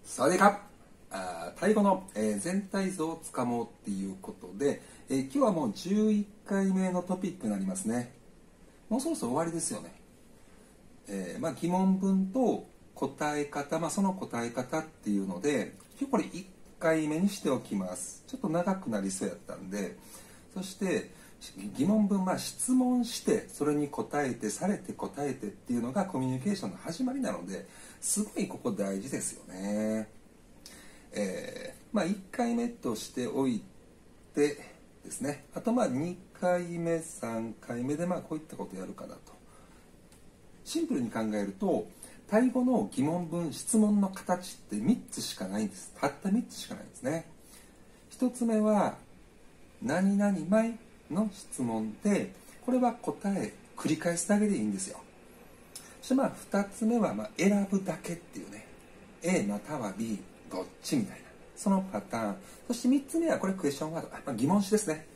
サワディーカタイ語の、全体像をつかもうっていうことで、今日はもう11回目のトピックになりますね。もうそろそろ終わりですよね。疑問文と答え方、その答え方っていうので、今日これ1回目にしておきます。ちょっと長くなりそうやったんで、そして疑問文、質問してそれに答えて、されて答えてっていうのがコミュニケーションの始まりなので、すごいここ大事ですよね。1回目としておいてですね、あと2回目3回目でこういったことをやるかなと。シンプルに考えると、タイ語の疑問文質問の形って3つしかないんです。たった3つしかないんですね。1つ目は何々前の質問で、これは答え繰り返すだけでいいんですよ。そして2つ目は選ぶだけっていうね、 A または B どっちみたいな、そのパターン。そして3つ目はこれクエスチョンワード、疑問詞ですね。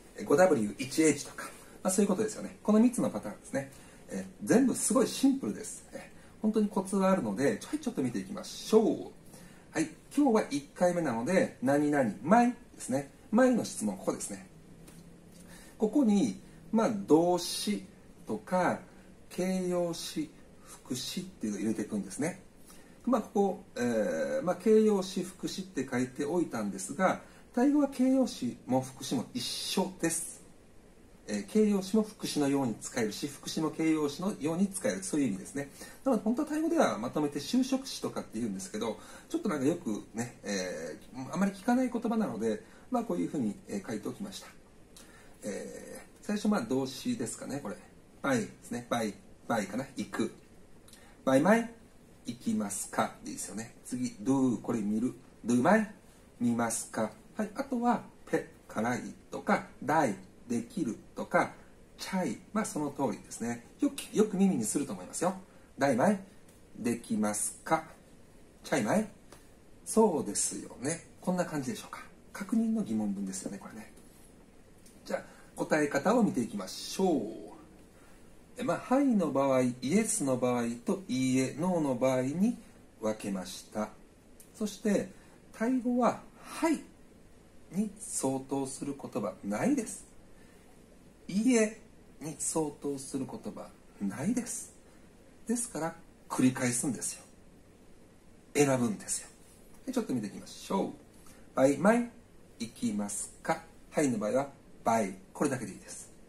5W1H とか、そういうことですよね。この3つのパターンですね。全部すごいシンプルです。本当にコツがあるので、ちょっと見ていきましょう。はい、今日は1回目なので、何々前ですね。前の質問、ここですね。ここに動詞とか形容詞、副詞っていうのを入れていくんですね。ここ、形容詞、副詞って書いておいたんですが、タイ語は形容詞も副詞も一緒です。形容詞も副詞のように使えるし、副詞も形容詞のように使える、そういう意味ですね。なので本当はタイ語ではまとめて修飾詞とかって言うんですけど、ちょっとよくね、あまり聞かない言葉なので、こういうふうに書いておきました。最初動詞ですかね。これバイですね。バイかな、行く。バイマイ、行きますかでいいですよね。次 do、 これ見る。 do マイ、見ますか。はい、あとはペ、辛いとか、ダイ、できるとか、チャイ、その通りですね。よく耳にすると思いますよ。ダイマイ、できますか。チャイマイ、そうですよね。こんな感じでしょうか。確認の疑問文ですよね、これね。じゃあ答え方を見ていきましょう。はいの場合、イエスの場合といいえ、ノーの場合に分けました。そしてタイ語ははいに相当する言葉ないです。いいえに相当する言葉ないです。ですから繰り返すんですよ。選ぶんですよ。ちょっと見ていきましょう。バイマイ、行きますか。はいの場合はバイ、これだけでいいです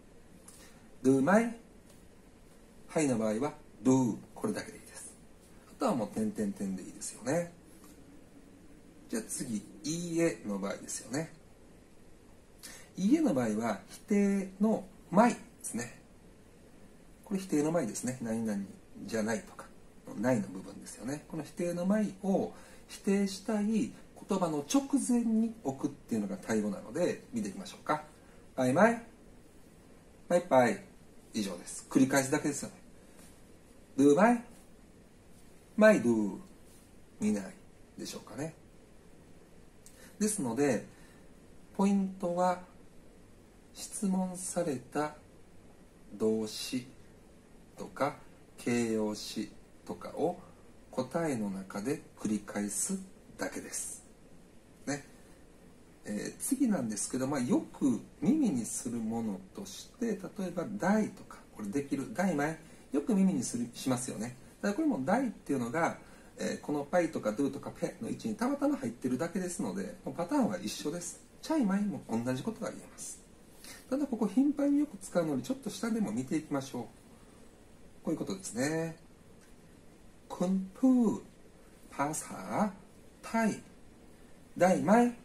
。do マイ、はいの場合は do、 これだけでいいです。あとはもう点々点でいいですよね。じゃあ次、いいえの場合ですよね。いいえの場合は否定の前ですね。これ否定の前ですね。何々じゃないとかないの部分ですよね。この否定の前を否定したい言葉の直前に置くっていうのがタイ語なので、見ていきましょうか。バイマイ、バイバイ、以上です。繰り返すだけですよね。do マイ、マイ do、 見ないでしょうかね。ですのでポイントは、質問された動詞とか形容詞とかを答えの中で繰り返すだけですね。次なんですけど、よく耳にするものとして、例えば大とか、これできる、大前よく耳にしますよね。だからこれも大っていうのが、このパイとかドゥとかペの位置にたまたま入ってるだけですので、パターンは一緒です。チャイマイも同じことが言えます。ただここ頻繁によく使うので、ちょっと下でも見ていきましょう。こういうことですね。คุณพูดภาษาไทยได้ไหม。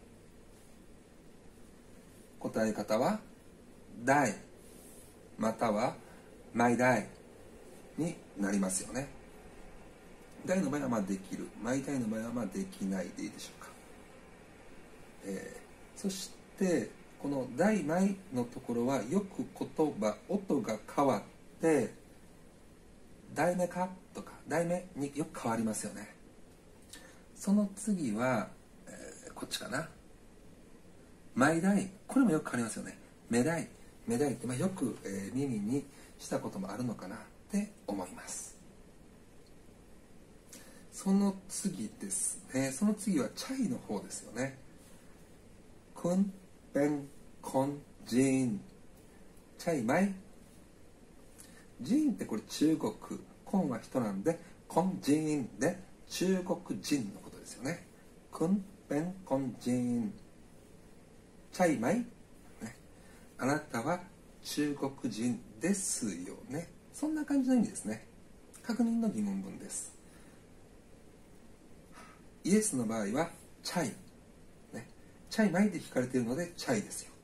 答え方はได้、またはไม่ได้になりますよね。ได้の場合はできる、ไม่ได้の場合はできないでいいでしょうか。そしてこのได้ไม่のところはよく言葉、音が変わってได้ไหมかとかได้ไหมによく変わりますよね。その次は、こっちかな。ไม่ได้、これもよく変わりますよね。ไม่ได้、ไม่ได้ってよく、耳にしたこともあるのかなって思います。 その次ですね。その次はチャイの方ですよね。クン、ベン、コン、ジーン。チャイマイ。ジーンってこれ中国。コンは人なんで、コンジーンで中国人のことですよね。クン、ベン、コン、ジーン。チャイマイ、ね。あなたは中国人ですよね。そんな感じの意味ですね。確認の疑問文です。イエスの場合はチャイ、ね、チャイマイで聞かれているのでチャイですよ。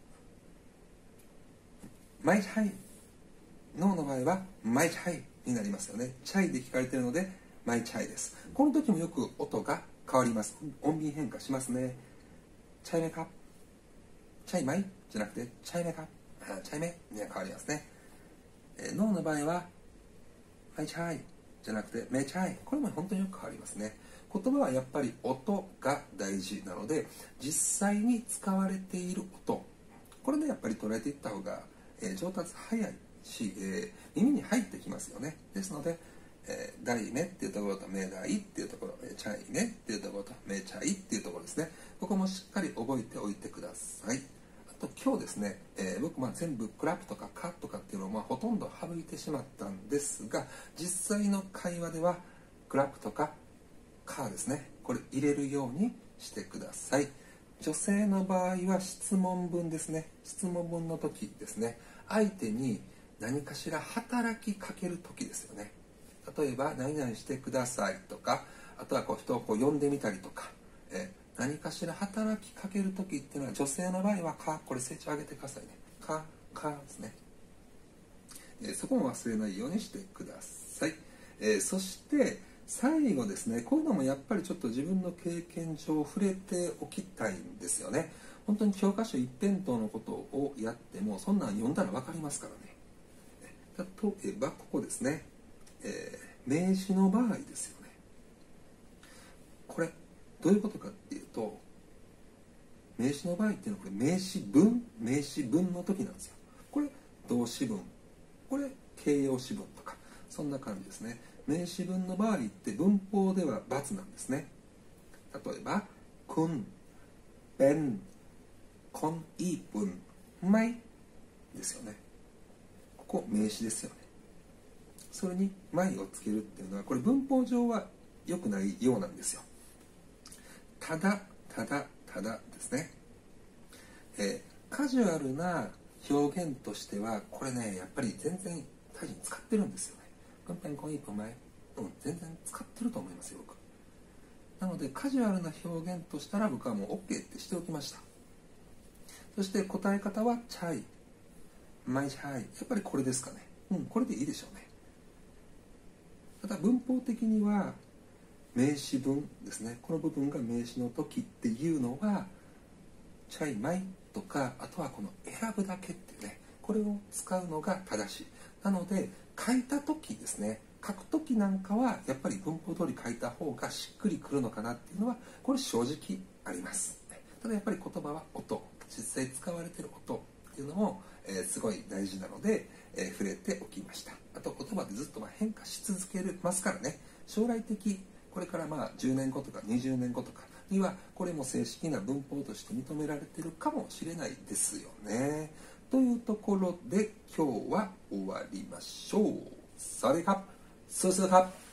マイチャイ、ノーの場合はマイチャイになりますよね。チャイで聞かれているのでマイチャイです。この時もよく音が変わります。音便変化しますね。チャイメカ、チャイマイじゃなくてチャイメカ、チャイメには変わりますね。ノーの場合はマイチャイじゃなくてメイチャイ、これも本当によく変わりますね。言葉はやっぱり音が大事なので、実際に使われている音、これでやっぱり捉えていった方が、上達早いし、耳に入ってきますよね。ですので、ダイメっていうところとメダイっていうところ、チャイメっていうところとメチャイっていうところですね。ここもしっかり覚えておいてください。あと今日ですね、僕全部クラップとかカとかっていうのをほとんど省いてしまったんですが、実際の会話ではクラップとかカですね、これ入れるようにしてください。女性の場合は質問文ですね。質問文の時ですね、相手に何かしら働きかける時ですよね。例えば何々してくださいとか、あとは人を呼んでみたりとか、何かしら働きかける時っていうのは、女性の場合はこれ成長上げてくださいね。ですね。そこも忘れないようにしてください。そして最後ですね、こういうのもやっぱりちょっと自分の経験上触れておきたいんですよね。本当に教科書一辺倒のことをやってもそんなん読んだら分かりますからね。例えばここですね、名詞の場合ですよね。これどういうことかっていうと、名詞の場合っていうのはこれ名詞文の時なんですよ。これ動詞文、これ形容詞文とかそんな感じですね。名詞文の場合って文法では×なんですね。例えばくん、べん、こん、いぶん、まいですよね。ここ名詞ですよね。それにまいをつけるっていうのは、これ文法上は良くないようなんですよ。ただですね。カジュアルな表現としてはこれね、やっぱり全然大事に使ってるんですよね。分編コンイプ前、全然使ってると思いますよ、僕。なのでカジュアルな表現としたら僕はもう OK ってしておきました。そして答え方はチャイ、マイチャイ、やっぱりこれですかね。これでいいでしょうね。ただ文法的には名詞文ですね、この部分が名詞の時っていうのはチャイマイとか、あとはこの選ぶだけっていうね、これを使うのが正しい。なので書いた時ですね、書く時なんかはやっぱり文法通り書いた方がしっくりくるのかなっていうのは、これ正直あります。ただやっぱり言葉は音、実際使われている音っていうのも、すごい大事なので、触れておきました。あと言葉でずっと変化し続けますからね、将来的、これから10年後とか20年後とかにはこれも正式な文法として認められているかもしれないですよね。というところで今日は終わりましょう。สวัสดีครับสู้ๆครับ